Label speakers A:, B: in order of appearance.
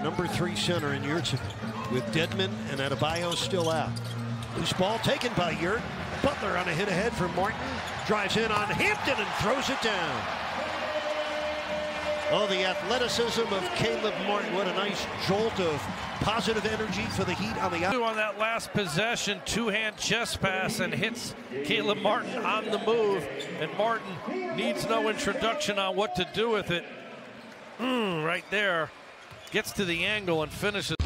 A: number 3 center in Yurtseven, with Dedmon and Adebayo still out. Loose ball taken by Yurt. Butler on a hit ahead for Martin. Drives in on Hampton and throws it down. Oh, the athleticism of Caleb Martin. What a nice jolt of positive energy for the Heat on the out.
B: On that last possession, two-hand chest pass and hits Caleb Martin on the move. And Martin needs no introduction on what to do with it. Right there. Gets to the angle and finishes.